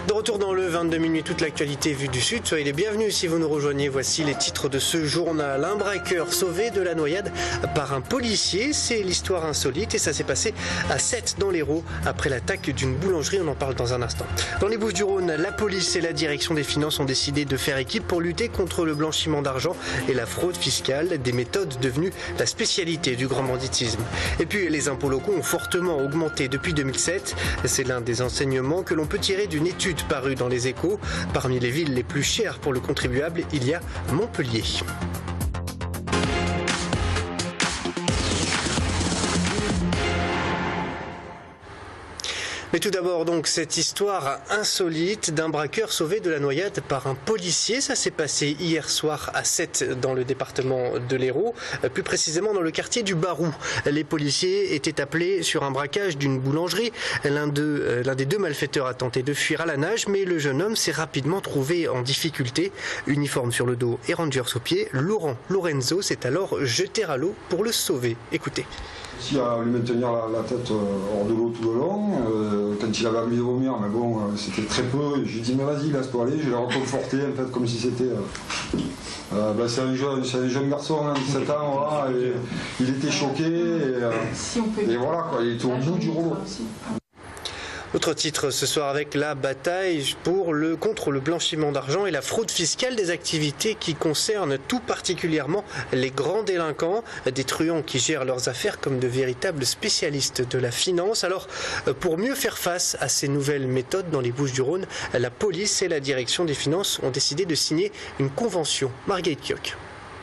De retour dans le 22 minutes, toute l'actualité vue du Sud. Soyez les bienvenus si vous nous rejoignez. Voici les titres de ce journal. Un braqueur sauvé de la noyade par un policier. C'est l'histoire insolite et ça s'est passé à Sète dans l'Hérault après l'attaque d'une boulangerie. On en parle dans un instant. Dans les Bouches-du-Rhône, la police et la direction des finances ont décidé de faire équipe pour lutter contre le blanchiment d'argent et la fraude fiscale, des méthodes devenues la spécialité du grand banditisme. Et puis les impôts locaux ont fortement augmenté depuis 2007. C'est l'un des enseignements que l'on peut tirer d'une étude parue dans les Échos. Parmi les villes les plus chères pour le contribuable, il y a Montpellier. Mais tout d'abord donc cette histoire insolite d'un braqueur sauvé de la noyade par un policier. Ça s'est passé hier soir à Sète dans le département de l'Hérault, plus précisément dans le quartier du Barou. Les policiers étaient appelés sur un braquage d'une boulangerie. L'un des deux malfaiteurs a tenté de fuir à la nage, mais le jeune homme s'est rapidement trouvé en difficulté. Uniforme sur le dos et rangers aux pieds, Laurent Lorenzo s'est alors jeté à l'eau pour le sauver. Écoutez. Il a lui maintenir la tête hors de l'eau tout le long. Quand il avait envie de vomir, mais bon, c'était très peu. J'ai dit, mais vas-y, laisse-toi aller. Je l'ai reconforté, en fait, comme si c'était... c'est un jeune garçon, hein, 17 ans, voilà, et il était choqué. Et voilà, quoi, il était au bout du rouleau. Autre titre ce soir avec la bataille contre le blanchiment d'argent et la fraude fiscale, des activités qui concernent tout particulièrement les grands délinquants, des truands qui gèrent leurs affaires comme de véritables spécialistes de la finance. Alors, pour mieux faire face à ces nouvelles méthodes dans les Bouches-du-Rhône, la police et la direction des finances ont décidé de signer une convention. Marguerite Kioch.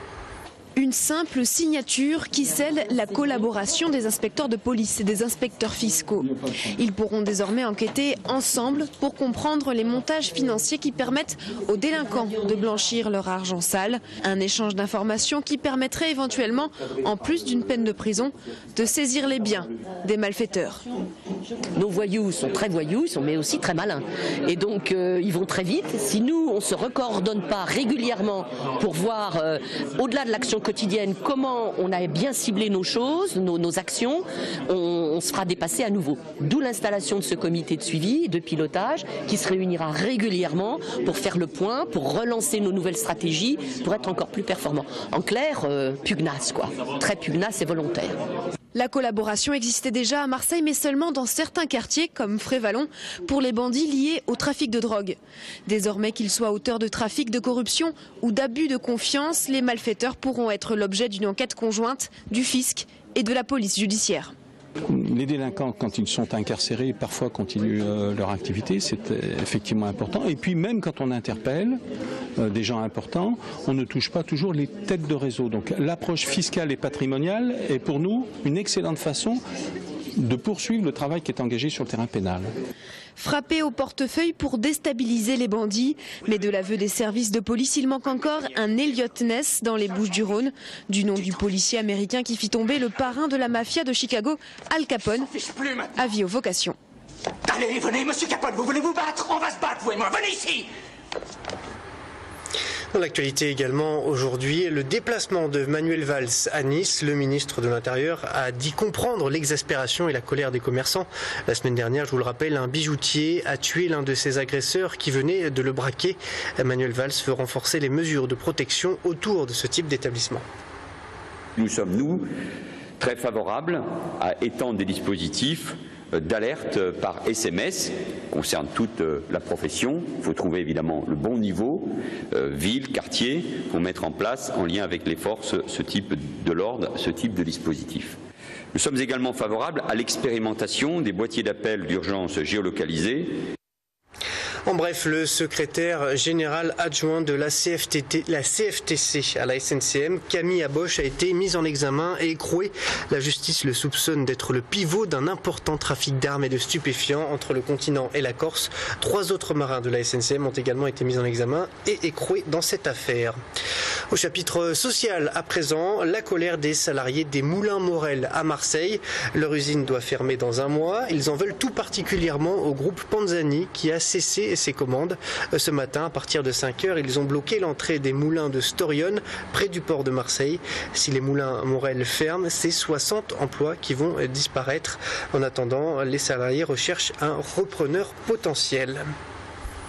Une simple signature qui scelle la collaboration des inspecteurs de police et des inspecteurs fiscaux. Ils pourront désormais enquêter ensemble pour comprendre les montages financiers qui permettent aux délinquants de blanchir leur argent sale. Un échange d'informations qui permettrait éventuellement, en plus d'une peine de prison, de saisir les biens des malfaiteurs. Nos voyous sont très voyous, mais aussi très malins. Et donc ils vont très vite. Si nous, on ne se recoordonne pas régulièrement pour voir, au-delà de l'action quotidienne, comment on a bien ciblé nos choses, nos actions, on se fera dépasser à nouveau. D'où l'installation de ce comité de suivi, de pilotage, qui se réunira régulièrement pour faire le point, pour relancer nos nouvelles stratégies, pour être encore plus performants. En clair, pugnace, quoi. Très pugnace et volontaire. La collaboration existait déjà à Marseille, mais seulement dans certains quartiers, comme Frévalon, pour les bandits liés au trafic de drogue. Désormais, qu'ils soient auteurs de trafic, de corruption ou d'abus de confiance, les malfaiteurs pourront être l'objet d'une enquête conjointe du fisc et de la police judiciaire. Les délinquants, quand ils sont incarcérés, parfois continuent leur activité, c'est effectivement important. Et puis même quand on interpelle des gens importants, on ne touche pas toujours les têtes de réseau. Donc l'approche fiscale et patrimoniale est pour nous une excellente façon de poursuivre le travail qui est engagé sur le terrain pénal. Frapper au portefeuille pour déstabiliser les bandits. Mais de l'aveu des services de police, il manque encore un Elliot Ness dans les Bouches-du-Rhône, du nom du policier américain qui fit tomber le parrain de la mafia de Chicago, Al Capone, avis aux vocations. Allez, venez, monsieur Capone, vous voulez vous battre? On va se battre, vous et moi, venez ici! Dans l'actualité également aujourd'hui, le déplacement de Manuel Valls à Nice. Le ministre de l'Intérieur a dit comprendre l'exaspération et la colère des commerçants. La semaine dernière, je vous le rappelle, un bijoutier a tué l'un de ses agresseurs qui venait de le braquer. Manuel Valls veut renforcer les mesures de protection autour de ce type d'établissement. Nous sommes, nous, très favorables à étendre des dispositifs d'alerte par SMS, concerne toute la profession. Il faut trouver évidemment le bon niveau, ville, quartier, pour mettre en place, en lien avec les forces, ce type de l'ordre, ce type de dispositif. Nous sommes également favorables à l'expérimentation des boîtiers d'appel d'urgence géolocalisés. En bref, le secrétaire général adjoint de la CFTC à la SNCM, Camille Aboche, a été mis en examen et écroué. La justice le soupçonne d'être le pivot d'un important trafic d'armes et de stupéfiants entre le continent et la Corse. 3 autres marins de la SNCM ont également été mis en examen et écroués dans cette affaire. Au chapitre social, à présent, la colère des salariés des Moulins Morel à Marseille. Leur usine doit fermer dans 1 mois. Ils en veulent tout particulièrement au groupe Panzani qui a cessé ses commandes. Ce matin, à partir de 5 heures, ils ont bloqué l'entrée des moulins de Storion, près du port de Marseille. Si les Moulins Morel ferment, c'est 60 emplois qui vont disparaître. En attendant, les salariés recherchent un repreneur potentiel.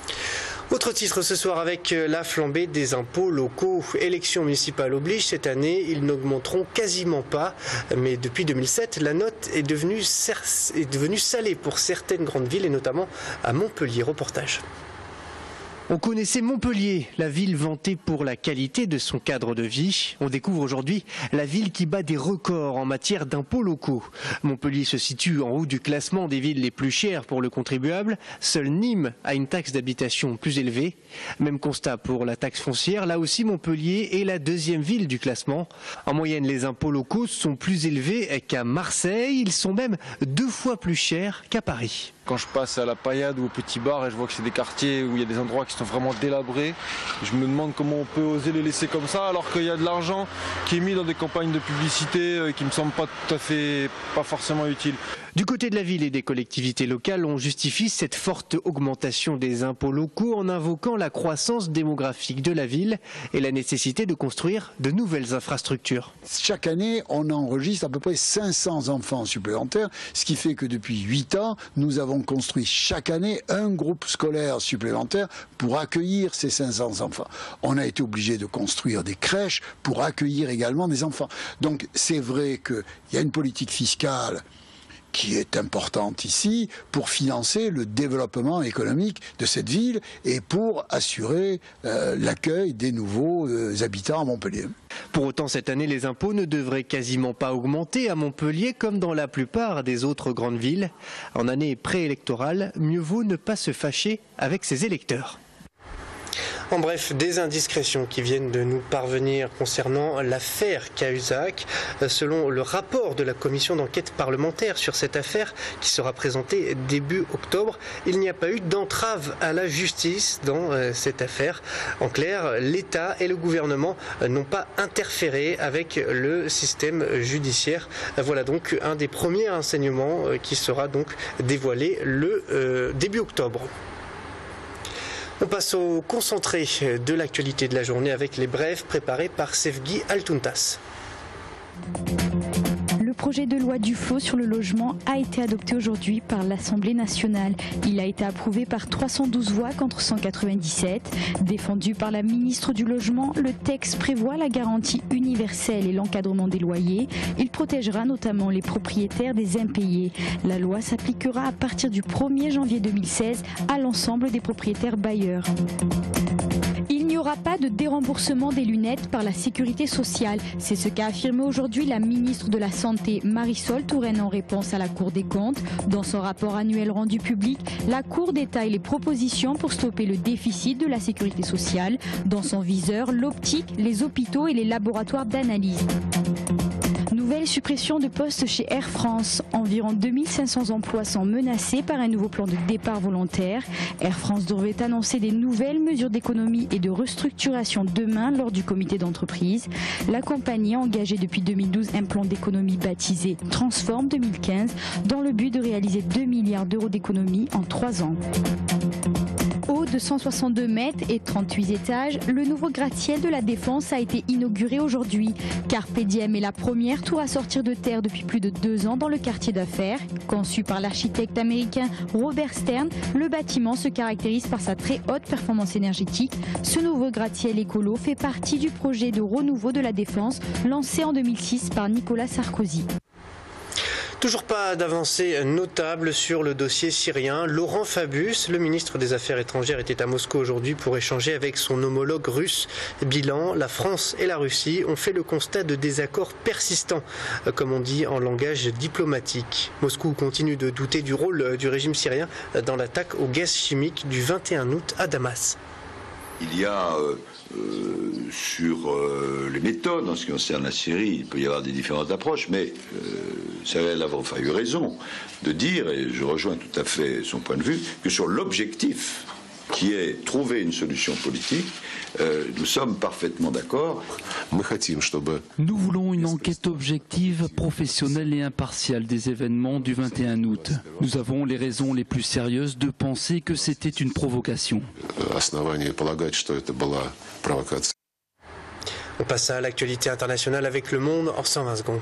Autre titre ce soir avec la flambée des impôts locaux. Élections municipales oblige, cette année, ils n'augmenteront quasiment pas. Mais depuis 2007, la note est devenue salée pour certaines grandes villes et notamment à Montpellier. Reportage. On connaissait Montpellier, la ville vantée pour la qualité de son cadre de vie. On découvre aujourd'hui la ville qui bat des records en matière d'impôts locaux. Montpellier se situe en haut du classement des villes les plus chères pour le contribuable. Seul Nîmes a une taxe d'habitation plus élevée. Même constat pour la taxe foncière. Là aussi, Montpellier est la deuxième ville du classement. En moyenne, les impôts locaux sont plus élevés qu'à Marseille. Ils sont même 2 fois plus chers qu'à Paris. Quand je passe à la Paillade ou au Petit Bar et je vois que c'est des quartiers où il y a des endroits qui sont vraiment délabrés, je me demande comment on peut oser les laisser comme ça alors qu'il y a de l'argent qui est mis dans des campagnes de publicité qui me semblent pas forcément utiles. Du côté de la ville et des collectivités locales, on justifie cette forte augmentation des impôts locaux en invoquant la croissance démographique de la ville et la nécessité de construire de nouvelles infrastructures. Chaque année, on enregistre à peu près 500 enfants supplémentaires, ce qui fait que depuis 8 ans, nous avons construit chaque année un groupe scolaire supplémentaire pour accueillir ces 500 enfants. On a été obligé de construire des crèches pour accueillir également des enfants. Donc c'est vrai qu'il y a une politique fiscale qui est importante ici pour financer le développement économique de cette ville et pour assurer l'accueil des nouveaux habitants à Montpellier. Pour autant, cette année, les impôts ne devraient quasiment pas augmenter à Montpellier comme dans la plupart des autres grandes villes. En année préélectorale, mieux vaut ne pas se fâcher avec ses électeurs. En bref, des indiscrétions qui viennent de nous parvenir concernant l'affaire Cahuzac. Selon le rapport de la commission d'enquête parlementaire sur cette affaire qui sera présentée début octobre, il n'y a pas eu d'entrave à la justice dans cette affaire. En clair, l'État et le gouvernement n'ont pas interféré avec le système judiciaire. Voilà donc un des premiers renseignements qui sera donc dévoilé le début octobre. On passe au concentré de l'actualité de la journée avec les brèves préparées par Sevgi Altuntas. Le projet de loi Duflot sur le logement a été adopté aujourd'hui par l'Assemblée nationale. Il a été approuvé par 312 voix contre 197. Défendu par la ministre du Logement, le texte prévoit la garantie universelle et l'encadrement des loyers. Il protégera notamment les propriétaires des impayés. La loi s'appliquera à partir du 1er janvier 2016 à l'ensemble des propriétaires bailleurs. Il n'y aura pas de déremboursement des lunettes par la sécurité sociale. C'est ce qu'a affirmé aujourd'hui la ministre de la Santé, Marisol Touraine, en réponse à la Cour des comptes. Dans son rapport annuel rendu public, la Cour détaille les propositions pour stopper le déficit de la sécurité sociale. Dans son viseur, l'optique, les hôpitaux et les laboratoires d'analyse. Nouvelle suppression de postes chez Air France. Environ 2500 emplois sont menacés par un nouveau plan de départ volontaire. Air France devrait annoncer des nouvelles mesures d'économie et de restructuration demain lors du comité d'entreprise. La compagnie a engagé depuis 2012 un plan d'économie baptisé Transform 2015 dans le but de réaliser 2 milliards d'euros d'économie en 3 ans. Haut de 162 mètres et 38 étages, le nouveau gratte-ciel de la Défense a été inauguré aujourd'hui. Carpe Diem est la première tour à sortir de terre depuis plus de 2 ans dans le quartier d'affaires. Conçu par l'architecte américain Robert Stern, le bâtiment se caractérise par sa très haute performance énergétique. Ce nouveau gratte-ciel écolo fait partie du projet de renouveau de la Défense lancé en 2006 par Nicolas Sarkozy. Toujours pas d'avancée notable sur le dossier syrien. Laurent Fabius, le ministre des Affaires étrangères, était à Moscou aujourd'hui pour échanger avec son homologue russe. Bilan, la France et la Russie ont fait le constat de désaccords persistants, comme on dit en langage diplomatique. Moscou continue de douter du rôle du régime syrien dans l'attaque au gaz chimique du 21 août à Damas. Il y a sur les méthodes en ce qui concerne la Syrie, il peut y avoir des différentes approches, mais Cyril Lavrov a eu raison de dire, et je rejoins tout à fait son point de vue, que sur l'objectif qui est trouver une solution politique, nous sommes parfaitement d'accord. Nous voulons une enquête objective, professionnelle et impartiale des événements du 21 août. Nous avons les raisons les plus sérieuses de penser que c'était une provocation. On passe à l'actualité internationale avec Le Monde en 120 secondes.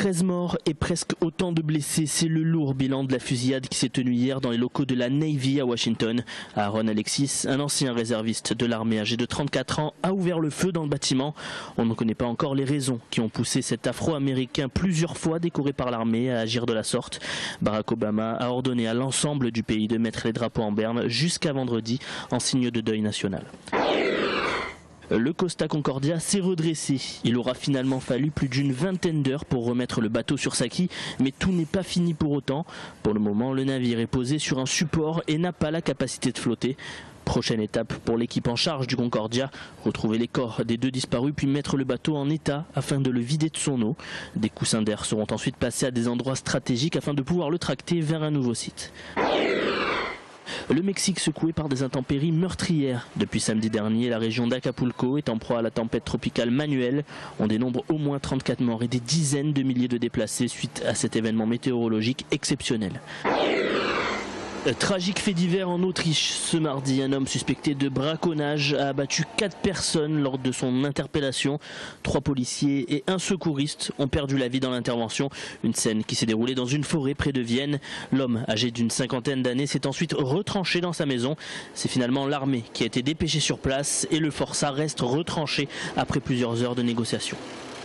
13 morts et presque autant de blessés, c'est le lourd bilan de la fusillade qui s'est tenue hier dans les locaux de la Navy à Washington. Aaron Alexis, un ancien réserviste de l'armée âgé de 34 ans, a ouvert le feu dans le bâtiment. On ne connaît pas encore les raisons qui ont poussé cet Afro-Américain plusieurs fois décoré par l'armée à agir de la sorte. Barack Obama a ordonné à l'ensemble du pays de mettre les drapeaux en berne jusqu'à vendredi en signe de deuil national. Le Costa Concordia s'est redressé. Il aura finalement fallu plus d'une vingtaine d'heures pour remettre le bateau sur sa quille, mais tout n'est pas fini pour autant. Pour le moment, le navire est posé sur un support et n'a pas la capacité de flotter. Prochaine étape pour l'équipe en charge du Concordia, retrouver les corps des 2 disparus puis mettre le bateau en état afin de le vider de son eau. Des coussins d'air seront ensuite passés à des endroits stratégiques afin de pouvoir le tracter vers un nouveau site. Le Mexique secoué par des intempéries meurtrières. Depuis samedi dernier, la région d'Acapulco est en proie à la tempête tropicale Manuel. On dénombre au moins 34 morts et des dizaines de milliers de déplacés suite à cet événement météorologique exceptionnel. Tragique fait divers en Autriche. Ce mardi, un homme suspecté de braconnage a abattu 4 personnes lors de son interpellation. 3 policiers et un secouriste ont perdu la vie dans l'intervention. Une scène qui s'est déroulée dans une forêt près de Vienne. L'homme, âgé d'une 50aine d'années, s'est ensuite retranché dans sa maison. C'est finalement l'armée qui a été dépêchée sur place et le forçat reste retranché après plusieurs heures de négociations.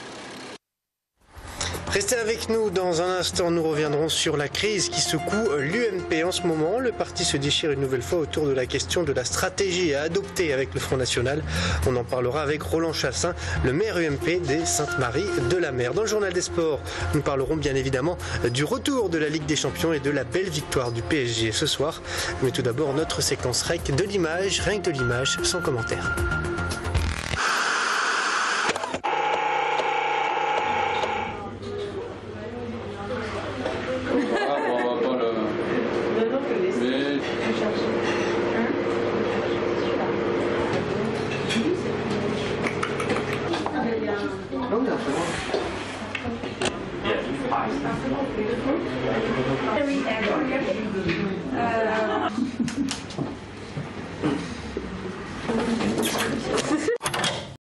Restez avec nous, dans un instant nous reviendrons sur la crise qui secoue l'UMP. En ce moment, le parti se déchire une nouvelle fois autour de la question de la stratégie à adopter avec le Front National. On en parlera avec Roland Chassin, le maire UMP des Saintes-Maries-de-la-Mer. Dans le journal des sports, nous parlerons bien évidemment du retour de la Ligue des Champions et de la belle victoire du PSG ce soir. Mais tout d'abord, notre séquence REC de l'image, rien que de l'image, sans commentaire.